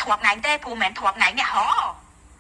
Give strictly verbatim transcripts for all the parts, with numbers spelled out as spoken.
thuộc ngày tê phù mẹn thuộc ngày nè hó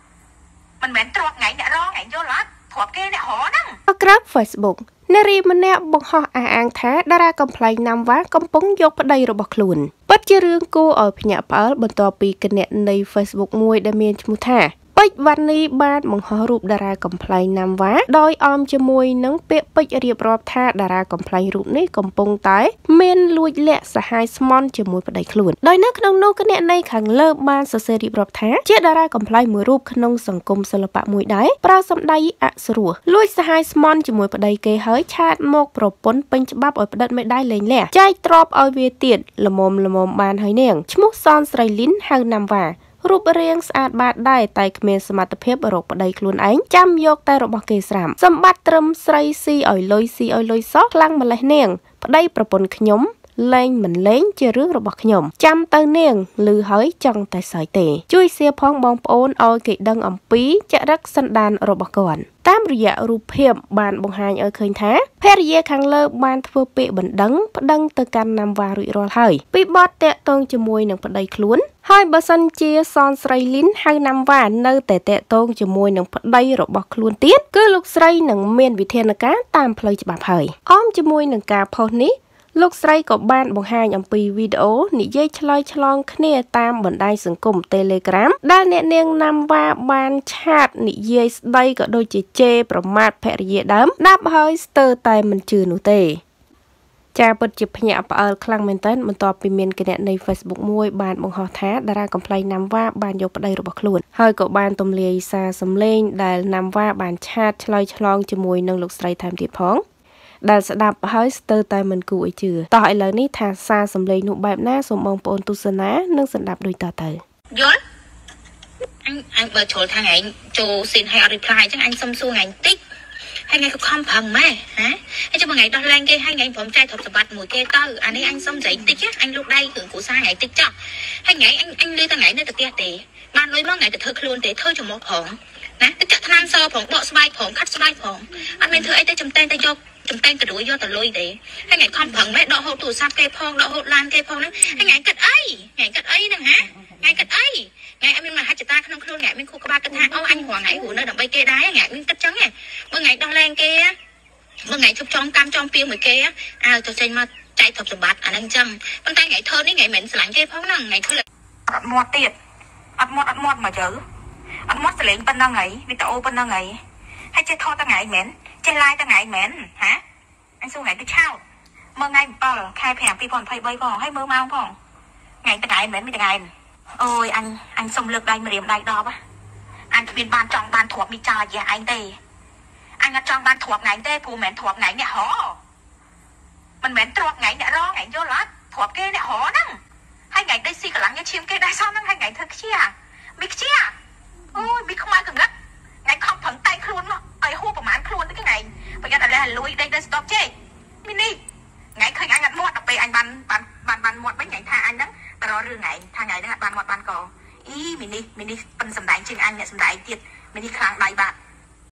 mình mẹn thuộc ngày nè ro ngày vô lát thuộc kia nè hó đó Grab Facebook នារីម្នាក់បង្ហោះអះអាងថាតារាកំប្លែងណាំវ៉ាកំពុងយកប្តីរបស់ខ្លួនពិតជារឿងគួរឲ្យភ្ញាក់ផ្អើលបន្ទាប់ពីគណនី Facebook មួយដែលមានឈ្មោះថាពេជ្រវណ្ណីបានបង្ហោះរូបតារាកំប្លែងណាំវ៉ាដោយអមជាមួយនឹងពាក្យពេចន៍រៀបរាប់ថាតារាកំប្លែងរូបនេះកំពុងតែមានលួចលាក់សហាយស្មន់ជាមួយប្តីខ្លួនដោយនៅក្នុងនោះគណនីខាងលើបានសរសេររៀបរាប់ថាជាតារាកំប្លែងមួយរូបក្នុងសង្គមសិល្បៈមួយដែរប្រើសម្ដីអសុរោះលួចសហាយស្មន់ជាមួយប្តីគេហើយឆាតមកប្រពន្ធពេញច្បាប់ឲ្យផ្តិតមេដាយលេងលះចែកទ្រព្យឲ្យវាទៀតល្មមល្មមបានហើយនាងឈ្មោះសនស្រីលីនហៅណាំវ៉ារូបរាងស្អាតបាតដែរតែគ្មានសមត្ថភាពរកប្តីខ្លួនឯងចាំយកតែរបស់គេស្រាំសម្បត្តិត្រឹមស្រីស៊ីឲ្យលុយស៊ីឲ្យលុយសោះខ្លាំងម្លេះនាងប្តីប្រពន្ធខ្ញុំលេងមិនលេងជារឿងរបស់ខ្ញុំចាំទៅនាងឮហើយចង់តែសើចទេជួយសៀផងបងប្អូនឲ្យគេដឹងអំពីចរិតសន្តានរបស់គាត់តាមរយៈរូបភាពបានបង្ហាញឲ្យឃើញថាភរិយាខាងលើបានធ្វើពាក្យបណ្ដឹងប្តឹងទៅកាន់ណាំវ៉ារួចរាល់ហើយពីបទតាក់ទងជាមួយនឹងប្តីខ្លួនហើយបើសិនជាសនស្រីលីនហៅណាំវ៉ានៅតែតាក់ទងជាមួយនឹងប្តីរបស់ខ្លួនទៀតគឺលោកស្រីនឹងមានវិធានការតាមផ្លូវច្បាប់ហើយអមជាមួយនឹងការផុសនេះលោកស្រីក៏បានបង្ហាញអំពីវីដេអូនិយាយឆ្លើយឆ្លងគ្នាតាមបណ្ដាញសង្គម Telegram ដែលអ្នកនាងណាំវ៉ាបានឆាតនិយាយស្ដីក៏ដូចជាជេរប្រមាថភរិយាដើមដាប់ហើយស្ទើរតែមិនជឿនោះទេចាពិតជាភ្ញាក់ផ្អើលខ្លាំងមែនទែនបន្ទាប់ពីមានគណនី Facebook មួយបានបង្ហោះថាតារាកំប្លែងណាំវ៉ាបានយកប្តីរបស់ខ្លួនហើយក៏បានទម្លាយសារសម្លេងដែលណាំវ៉ាបានឆាតឆ្លើយឆ្លងជាមួយនឹងលោកស្រីថែមទៀតផងដែលស្ដាប់ហើយស្ទើរតែមិនគួរឲ្យជឿតោះឥឡូវនេះថាសារសម្លេងនោះបែបណាសូមបងប្អូនទស្សនានិងស្ដាប់ដូចតទៅយល់អញអញបើចូលថាថ្ងៃចូលស៊ីនឲ្យអត់ reply អញ្ចឹងអញសុំសួរថ្ងៃតិចហើយថ្ងៃក៏ខំប្រឹងម៉ែហ៎ហើយចាំថ្ងៃដោះលែងគេហើយថ្ងៃព្រមចែកទ្រព្យសម្បត្តិមួយគេទៅអានេះអញសុំស្រីតិចអញលូកដៃគ្រឿងគ្រួសារថ្ងៃតិចចោះហើយថ្ងៃអញអញលឺតែថ្ងៃនៅទៅផ្ទះទេបានលុយមកថ្ងៃទៅធ្វើខ្លួនទេធ្វើចំមុខផងណាទៅចាក់ថ្នាំសផងបកស្បែកផងខាត់ស្បែកផងអត់មានធ្វើអីទេចំតែងតែយកចំតែងក្រួយយកទៅលុយទេហើយថ្ងៃខំប្រឹងម៉ែដកហូតទូរស័ព្ទគេផងដកហូតឡានគេផងហ្នឹងហើយថ្ងៃគិតអីថ្ងៃគិតអីហ្នឹងហាថ្ងៃគិតអីថ្ងៃអត់មានមហិច្ឆតាក្នុងខ្លួនថ្ងៃមានខួរក្បាលគិតថាអូអញរងថ្ងៃហួរនៅដើម្បីគេដែរថ្ងៃមានគិតចឹងហ៎បើថ្ងៃដោះលែងគេបើថ្ងៃជប់ចងកម្មចងពីមួយគេអើទៅចេញមកចែកទ្រព្យសម្បត្តិអាហ្នឹងចឹងប៉ុន្តែថ្ងៃធ្វើនេះថ្ងៃមិនស្រឡាញ់គេផងហ្នឹងថ្ងៃធ្វើអត់មាត់ទៀតអត់មាត់អត់មាត់មកទៅអត់មាត់សលេងប៉ុណ្ណឹងហីវីដេអូប៉ុណ្ណឹងហីហើយចេះថតតែថ្ងៃមែនចេះ live តែថ្ងៃមែនហាអញសួរថ្ងៃទៅឆោតមើលថ្ងៃ7ខែ5 2023ផងហើយមើលម៉ោងផងថ្ងៃតថ្ងៃមែនមិនថ្ងៃអូយអញអញសុំលើកដៃម្រាមដៃដបអញគ្មានបានចង់បានទ្រព្យមីចោលអាយ៉ាឯងទេអញអត់ចង់បានទ្រព្យថ្ងៃទេព្រោះមិនមែនទ្រព្យថ្ងៃអ្នកហោមិនមែនទ្រព្យថ្ងៃអ្នករងថ្ងៃយល់អត់ទ្រព្យគេអ្នកហោហ្នឹងហើយថ្ងៃដេកស៊ីកន្លងញឈាមគេដែរសោះហ្នឹងហើយថ្ងៃធ្វើខ្ជាមីខ្ជាអូយមីខ្មៅកងឹកថ្ងៃខំប្រឹងតែងខ្លួនមកឲ្យហួរប្រហែលខ្លួនទៅថ្ងៃប្រយ័ត្នឲ្យលួយដេកទៅស្តុបជេមីនេះថ្ងៃឃើញអញអត់មាត់ដល់ពេលអញបានបានបានបានមាត់វិញថ្ងៃថាអញហ្នឹងតររឿងថ្ងៃថាថ្ងៃហ្នឹងអត់បានមាត់បានកអ៊ីមីនេះមីនេះប៉ិនសំដែងជាងអញអ្នកសំដែងទៀតមីនេះខ្លាំងដៃបាត់